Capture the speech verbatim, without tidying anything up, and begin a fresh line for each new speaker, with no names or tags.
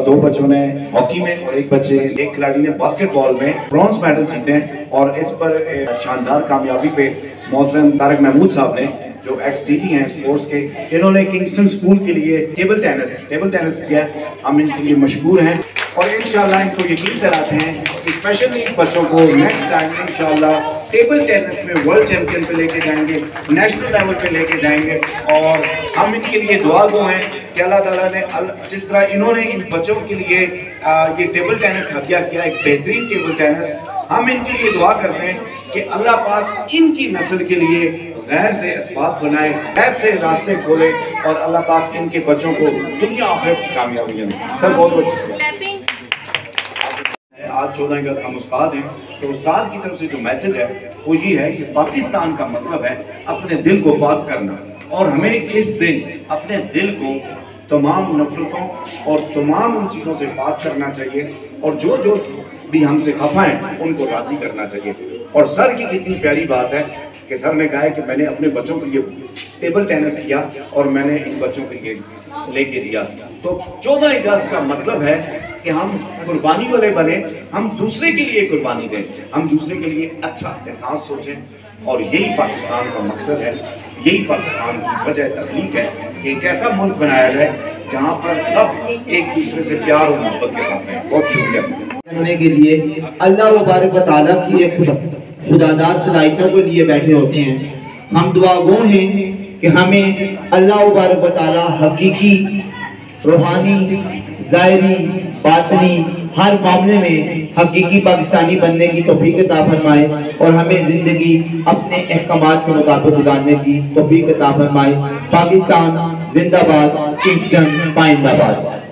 दो बच्चों ने हॉकी में और एक बच्चे एक खिलाड़ी ने बास्केटबॉल में ब्रॉन्ज मेडल जीते हैं। और इस पर शानदार कामयाबी पे मोहतरम तारक महमूद साहब ने जो एक्स डी जी हैं स्पोर्ट्स के, इन्होंने किंगस्टन स्कूल के लिए टेबल टेनिस टेबल टेनिस किया। हम इनके लिए मशहूर हैं और इंशाल्लाह इनको यकीन कराते हैं कि स्पेशली बच्चों को नेक्स्ट टाइम इंशाल्लाह टेबल टेनिस में वर्ल्ड चैंपियन पे लेके जाएंगे, नेशनल लेवल पे लेके जाएंगे। और हम इनके लिए दुआ गो हैं कि अल्लाह ताला ने जिस तरह इन्होंने इन बच्चों के लिए ये टेबल टेनिस हदिया किया, एक बेहतरीन टेबल टेनिस, हम इनके लिए दुआ करते हैं कि अल्लाह पाक इनकी नस्ल के लिए गैर से असबाब बनाए, गैब से रास्ते खोले और अल्लाह पाक इनके बच्चों को दुनिया आखिरत की कामयाबियां दें। सर बहुत बहुत शुक्रिया। आज चौदह अगस्त हम उस्ताद हैं, तो उस्ताद की तरफ से जो मैसेज है वो ये है कि पाकिस्तान का मतलब है अपने दिल को पाक करना, और हमें इस दिन अपने दिल को तमाम नफरतों और तमाम उन चीज़ों से पाक करना चाहिए, और जो जो भी हमसे खफा हैं उनको राज़ी करना चाहिए। और सर की कितनी प्यारी बात है कि सर ने कहा है कि मैंने अपने बच्चों के लिए टेबल टेनिस किया और मैंने इन बच्चों के लिए लेके दिया। तो चौदह अगस्त का मतलब है कि हम कुर्बानी वाले बने, हम दूसरे के लिए कुर्बानी दें, हम दूसरे के लिए अच्छा एहसास सोचें, और यही पाकिस्तान का मकसद है, यही पाकिस्तान की वजह तख्लीक है कि एक ऐसा मुल्क बनाया जाए जहाँ पर सब एक दूसरे से प्यार और मोहब्बत के साथ हैं। बहुत शुक्रिया
करने के लिए अल्लाह मुबारक व तआला की एक खुदा खुदादार सलाहियतों को लिए बैठे होते हैं। हम दुआ गो हैं कि हमें अल्लाह मुबारक व तआला हकीकी, रूहानी, ज़ाहिरी, बातनी हर मामले में हकीकी पाकिस्तानी बनने की तौफीक अता फरमाए, और हमें ज़िंदगी अपने अहकामात के मुताबिक गुजारने की तौफीक अता फरमाए। पाकिस्तान जिंदाबाद, किंगस्टन पाइंदाबाद।